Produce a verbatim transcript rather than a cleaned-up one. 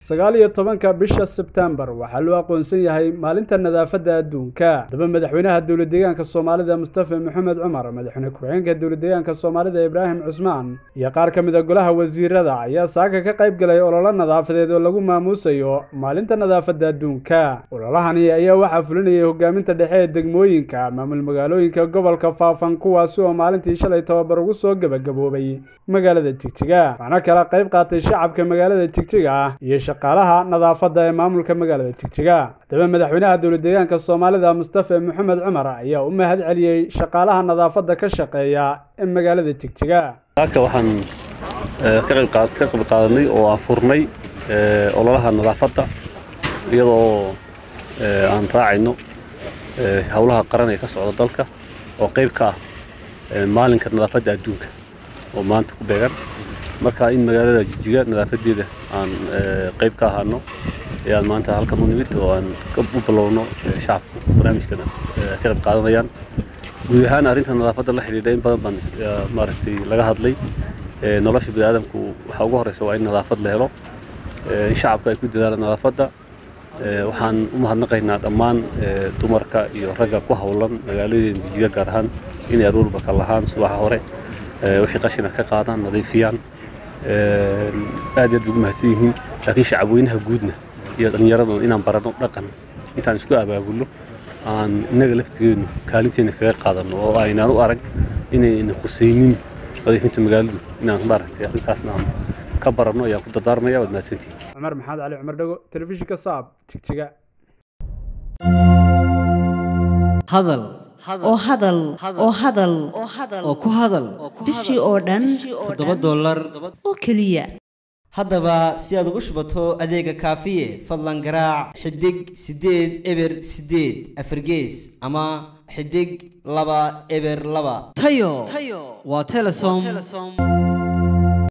sagaal iyo tobanka bisha September waxaa loo aqoonsan yahay maalinta nadaafadda adduunka. Daba madaxweynaha dawladda deegaanka Soomaalida Mustafa Maxamed Cumar, madaxweyne ku-xigeenka dawladda deegaanka Soomaalida Ibrahim Cusmaan iyo qaar ka mid ah golaha wasiirada ayaa saaka ka qayb galay olole nadaafadeed oo lagu maamuusayo maalinta nadaafadda adduunka. Ololahani ayaa waxaa fulinayay hogaaminta dhexe ee degmooyinka maamul magaalooyinka gobolka Faafan kuwaas oo maalintii shalay tababar ugu soo gabagaboobay magaalada Jigjiga. Waxaana kala qayb qaatay shacabka magaalada Jigjiga iyo shaqaalaha nadaafadda ee maamulka magaalada Jigjiga. Daba madaxweynaha dawladda deegaanka Soomaalida Mustafa Maxamed Cumar ayaa u mahad celiyay shaqaalaha nadaafadda ka shaqeeya ee magaalada Jigjiga. Halka waxaan ka qayb qaad ka qayb qaadanay oo aan furnay ololaha nadaafadda iyadoo aan raacayno hawlaha qaran ee ka socda dalka oo qayb ka ah maalinka nadaafadda adduunka oo maanta ku beegan. marka in magaalada Jigjiga nadaafadeeda aan qayb ka ahaano ayaan maanta halka u nimid oo aan ka bilowno shacabka barnaamijkan ka qayb qaadanayaan. guud ahaan arrinta nadaafadda la xiriirta in badan baan maaragtay laga hadlay. nolosha bini'aadamku waxa ugu horeysa waa in nadaafad la helo, in shacabka ay ku dadaalaan nadaafadda. waxaan u mahadnaqaynaa dhammaan dumarka iyo ragga ku hawlan magaalada Jigjiga gaar ahaan inay aroorba ka lahaan subaxa hore wixii qashina ka qaadaan nadiifiyaan. aad iyo aad ugu mahadsan yihiin. laakiin shacabweynaha guudna iyo dhalinyarada inaan barano dhaqan intaan isku abaabulno aan inaga laftigeenu kaalinteena kaga qaadano oo aynaan u arag inayna khusaynin nadiifinta magaaladu inaan maaragtay arrintaasna aan ka barano ayaan ku dardaarmaya. waad mahadsantihiin. Cumar Maxamed Cali Cumar Dhago, telefishinka Saab, Jigjiga. hadal oo hadal oo hadal oo ku hadal bishii oo dhan toddoba dollar oo kaliya. haddaba si aad ugu shubato adeega kaafiye fadlan garaac xidig sideed eber sideed afargees ama xidig laba eber laba tayo waa Telesom.